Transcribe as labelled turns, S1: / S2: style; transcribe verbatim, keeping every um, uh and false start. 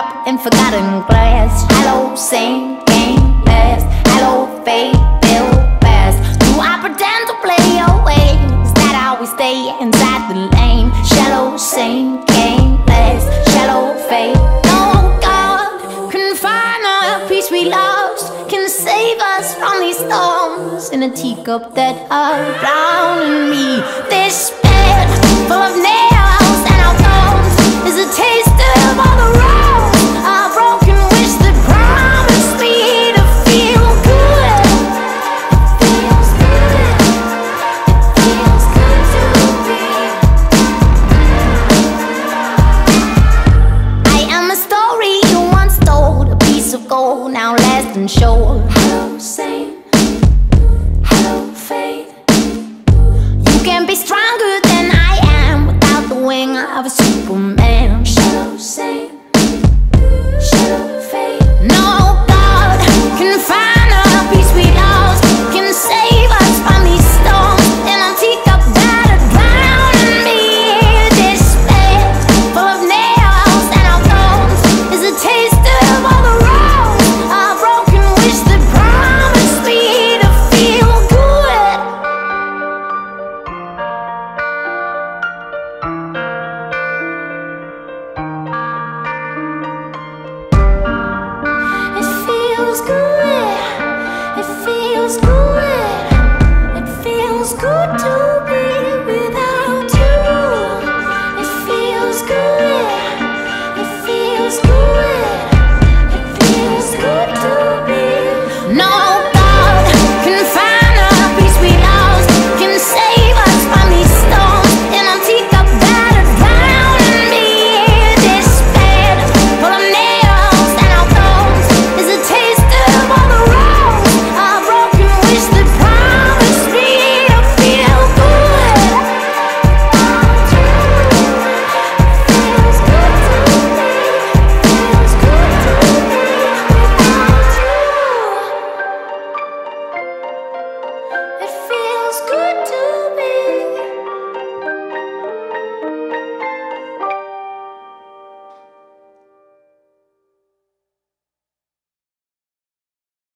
S1: drop in forgotten glass. Hallow Saint can't last. Hallow Fate build fast. Do I pretend to play your ways? That I always stay inside the lane. Shallow Saint can't last. Shallow Fate. No God can find the peace we lost, can save us from these storms in a teacup that are drowning me. This bed full of nails and our bones is a taste of all the wrongs, a broken wish that promised me to feel good. It feels good. It feels good to be. I am a story you once told, a piece of gold now last and sure. Hallow Saint, Hallow Fate. You can be stronger than I am without the wing of a Superman. Shallow Saint.